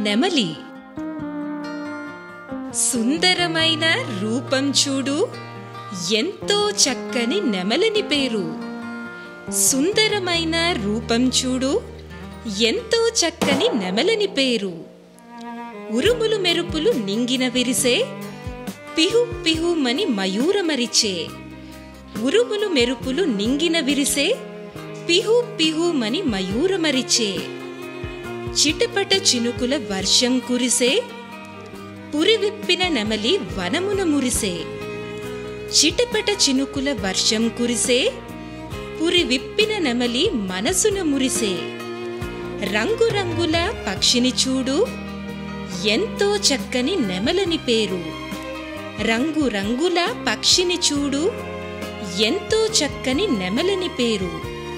నెమలి. సుందరమైన రూపం చూడు, ఎంతో చక్కని నెమలిని పేరు. సుందరమైన రూపం చూడు, ఎంతో చక్కని నెమలిని పేరు. ఉరుములు మెరుపులు నింగిన విరిసే, పిహు పిహుమని మయూరమరిచే. ఉరుములు మెరుపులు నింగిన విరిసే, పిహు పిహుమని మయూరమరిచే. చిటపట చినుకుల వర్షం కురిసే, పురివిప్పిన నెమలి వనమున మురిసే. చిటపట చినుకుల వర్షం కురిసే, పురివిప్పిన నెమలి మనసున మురిసే. రంగురంగుల పక్షిని చూడు, ఎంతో చక్కని నెమలిని పేరు. రంగురంగుల పక్షిని చూడు, ఎంతో చక్కని నెమలిని పేరు.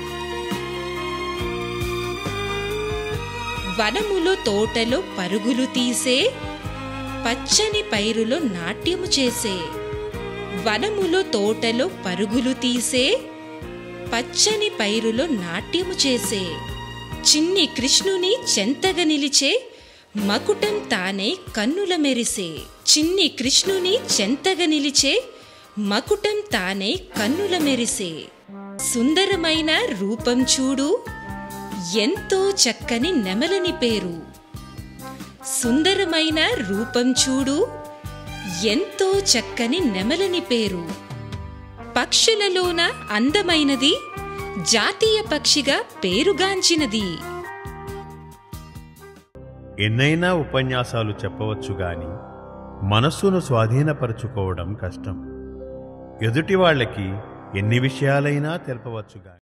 వనములో తోటలో పరుగులు తీసే, పచ్చని పైరులో నాట్యము చేసే. వనములో తోటలో పరుగులు తీసే, పచ్చని పైరులో నాట్యము చేసే. చిన్ని కృష్ణుని చెంతగా నిలిచే, మకుటం తానే కన్నుల మెరిసే. చిన్ని కృష్ణుని చెంతగా నిలిచే, మకుటం తానే కన్నుల మెరిసే. సుందరమైన రూపం చూడు, ఎంతో చక్కని నెమలిని పేరు. సుందరమైన రూపం చూడు, ఎంతో చక్కని నెమలిని పేరు. పక్షులలోన అందమైనది, జాతీయ పక్షిగా పేరుగాంచినది. ఎన్నైనా ఉపన్యాసాలు చెప్పవచ్చు గాని మనస్సును స్వాధీనపరచుకోవడం కష్టం. ఎదుటి వాళ్ళకి ఎన్ని విషయాలైనా తెలపవచ్చు గాని